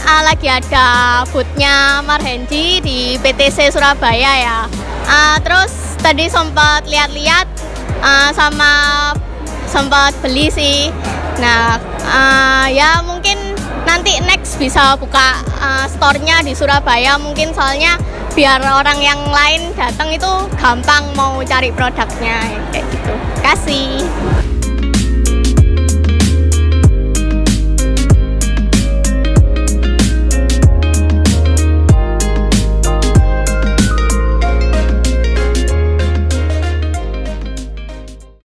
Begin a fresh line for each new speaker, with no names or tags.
lagi ada bootnya Marhenji di PTC Surabaya ya. Terus tadi sempat lihat-lihat sama sempat beli sih. Nah, ya mungkin nanti next bisa buka store-nya di Surabaya mungkin, soalnya biar orang yang lain datang itu gampang mau cari produknya kayak gitu. Kasih.